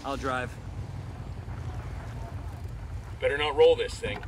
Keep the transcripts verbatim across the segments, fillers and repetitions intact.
I'll drive. Better not roll this thing.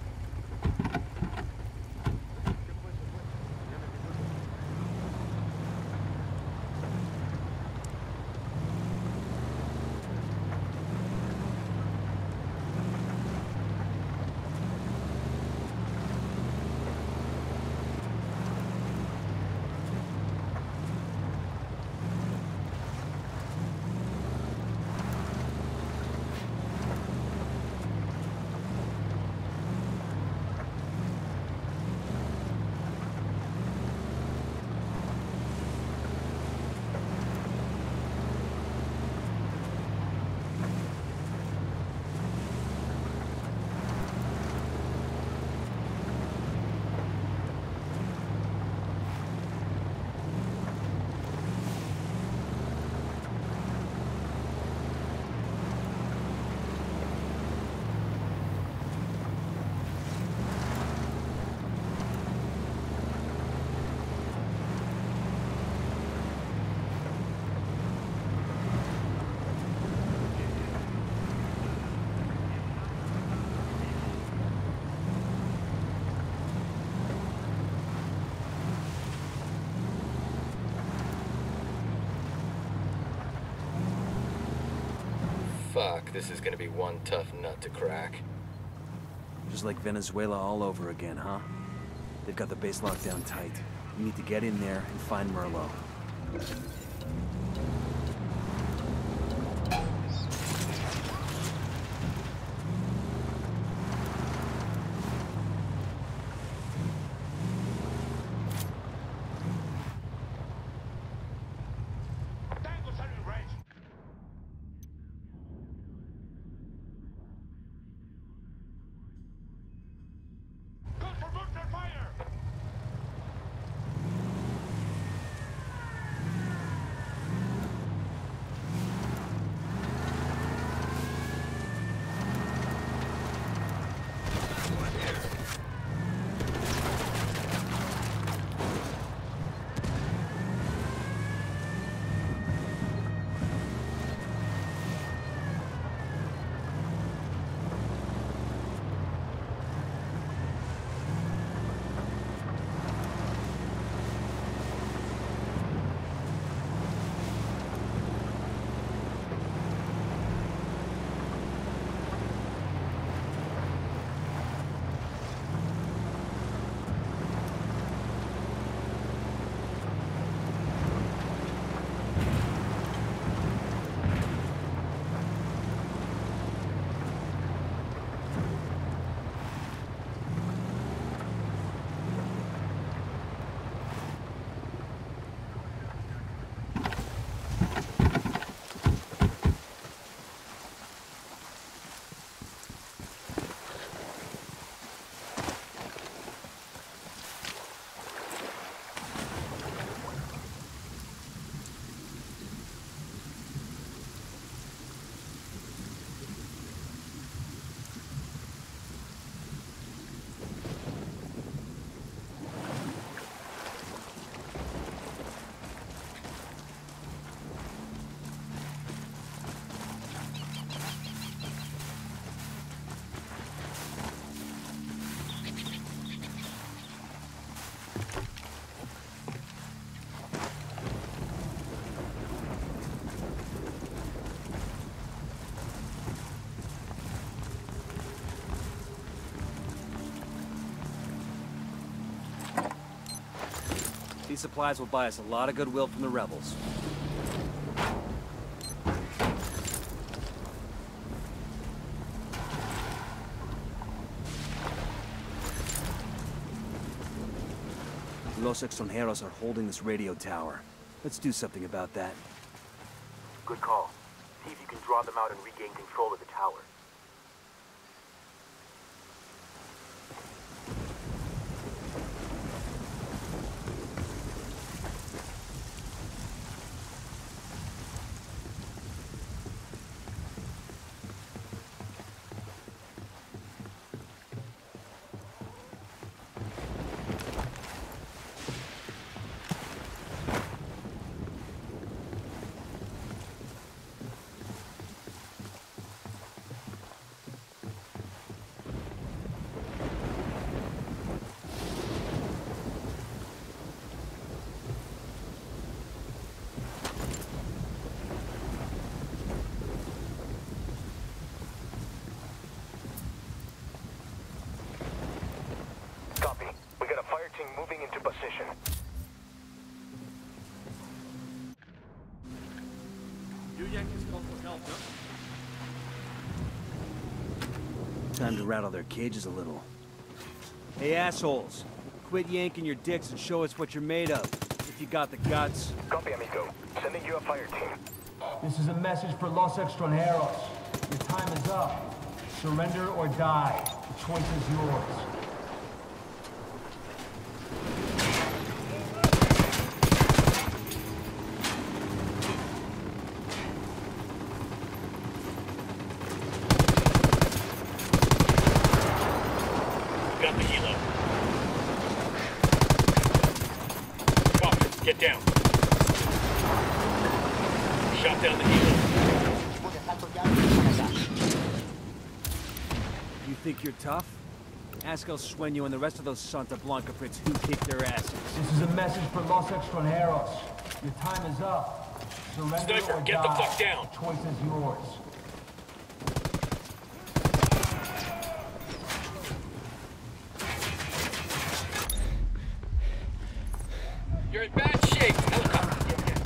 Fuck, this is gonna be one tough nut to crack. Just like Venezuela all over again, huh? They've got the base locked down tight. We need to get in there and find Merlo. These supplies will buy us a lot of goodwill from the rebels. Los Extranjeros are holding this radio tower. Let's do something about that. Good call. See if you can draw them out and regain control of the tower. Time to rattle their cages a little. Hey, assholes. Quit yanking your dicks and show us what you're made of. If you got the guts. Copy, amigo. Sending you a fire team. This is a message for Los Extranjeros. Your time is up. Surrender or die. The choice is yours. Got the helo. Walker, get down. Shot down the helo. You think you're tough? Ask El Sueño and the rest of those Santa Blanca Brits who kicked their asses. This is a message for Los Extranjeros. Your time is up. Surrender Sniper, or get die. the fuck down. The choice is yours. You're in bad shape. Helicopter, get down.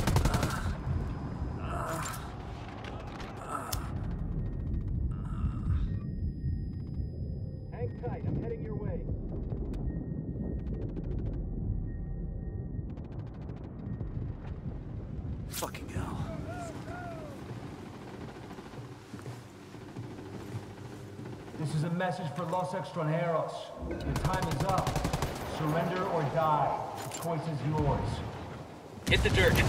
Hang tight. I'm heading your way. Fucking hell. This is a message for Los Extranjeros. Your time is up. Surrender or die. The choice is yours. Hit the dirt.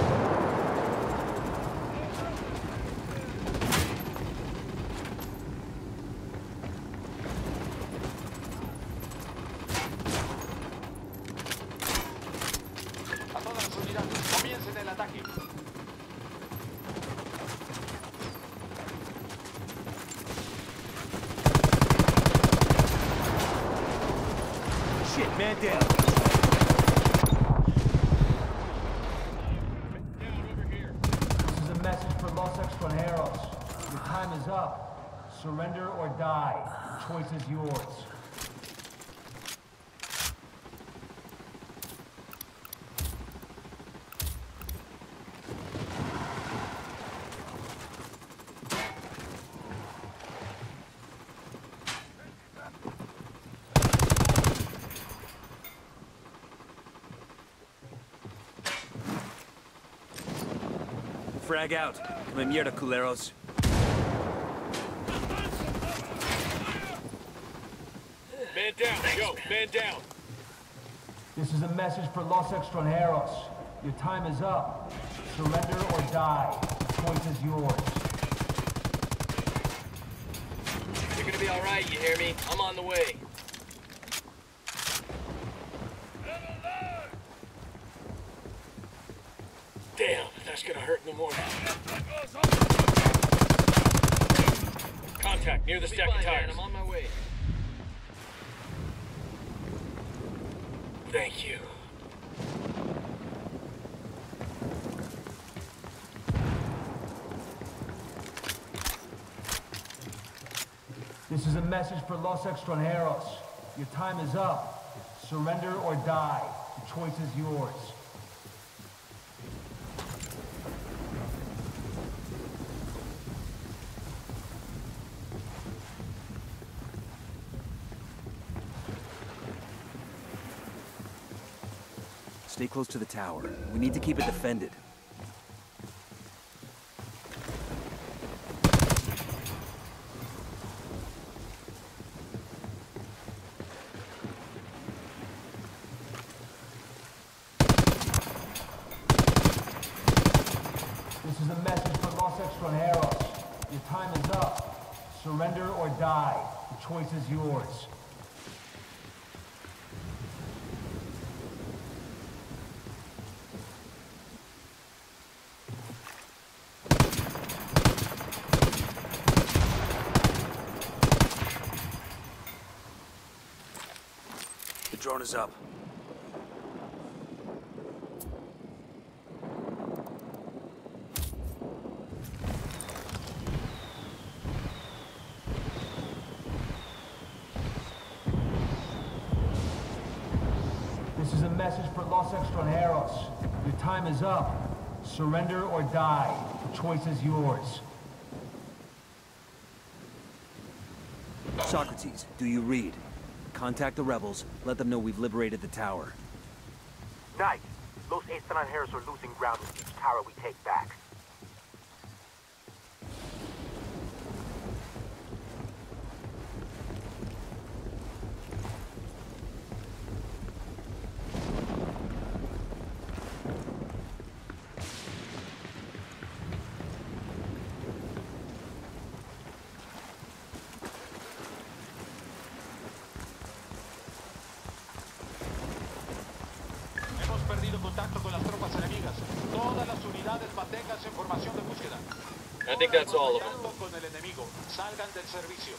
A todas las unidades, comiencen el ataque. Shit, man down. Down over here. This is a message for Los Extranjeros. Your time is up. Surrender or die. The choice is yours. Frag out. Come mierda, culeros. Man down. Go. Man down. This is a message for Los Extranjeros. Your time is up. Surrender or die. The choice is yours. You're gonna be all right. You hear me? I'm on the way. Damn, that's gonna hurt in the morning. Contact near the stack of tires. I'm on my way. Thank you. This is a message for Los Extranjeros. Your time is up. Surrender or die. The choice is yours. Stay close to the tower. We need to keep it defended. This is a message for Los Extranjeros. Your time is up. Surrender or die. The choice is yours. The drone is up. This is a message for Los Extranjeros. Your time is up. Surrender or die. The choice is yours. Socrates, do you read? Contact the rebels, let them know we've liberated the tower. Nice. Los Extranjeros are losing ground with each tower we take back. Hemos perdido contacto con las tropas enemigas. Todas las unidades manténganse en formación de búsqueda. I think that's all of them. Contacto con el enemigo. Salgan del servicio.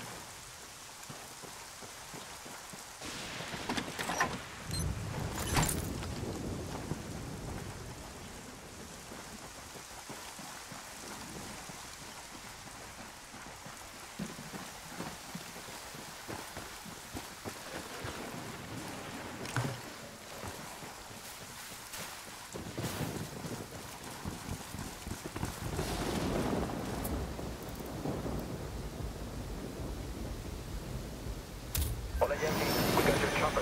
Hola, Yankee. We got your chopper.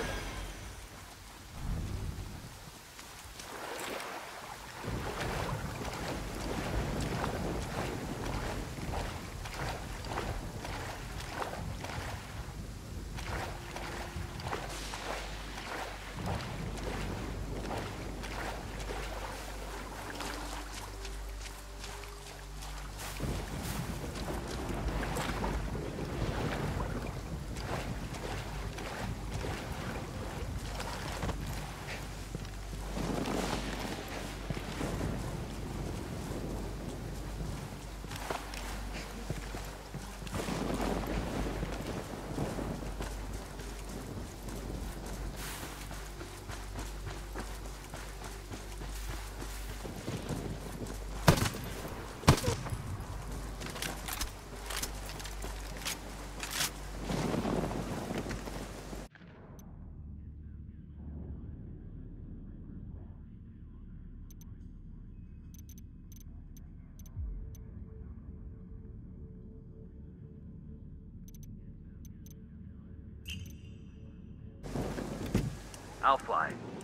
I'll fly.